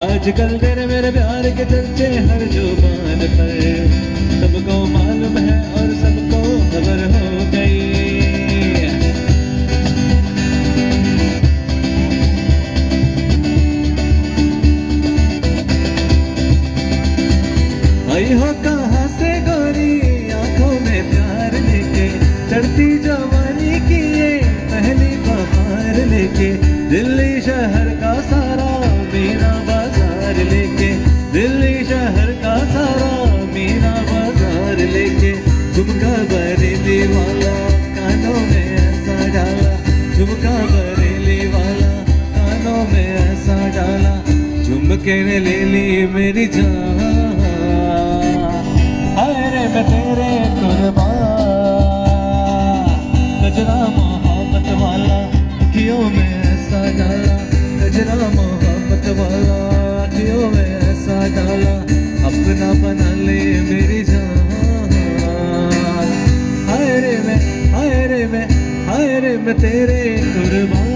आजकल तेरे मेरे प्यार के चर्चे हर जुबान पर, सबको मालूम है और सबको खबर हो गई। आई हो कहाँ से गोरी आंखों में प्यार लेके, चढ़ती जवानी की ये पहली बहार लेके, दिल्ली शहर का सारा मीना बाजार लेके, दिल्ली शहर का सारा मीना बाजार लेके, झुमका बरेली वाला कानों में ऐसा डाला, झुमका बरेली वाला कानों में ऐसा डाला, झुमके ने ले ली मेरी जान, अरे मैं तेरे कुर्बान, गजरा मोहब्बत वाला अखियों में ऐसा डाला, गजरा मोहब्बत वाला अखियों में ऐसा डाला, अपना बना ले मेरी जान, हाय रे मैं तेरे कुर्बान।